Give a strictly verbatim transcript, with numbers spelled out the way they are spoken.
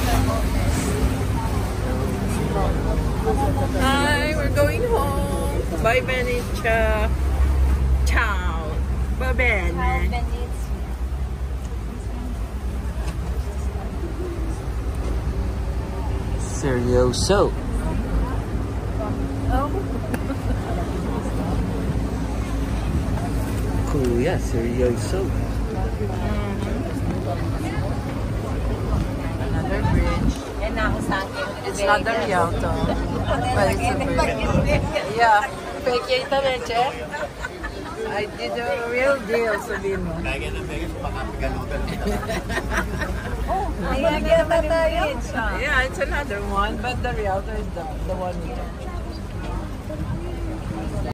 Hi, we're going home. Bye, Venice. Ciao. Va bene. Seryoso. Oh. Kuya, seryoso. Another bridge. It's not the Rialto. But it's a bridge. Yeah. Fake yata leche. I did a real deal, sabihin mo. Yeah, it's another one, but the Rialto is the, the one here.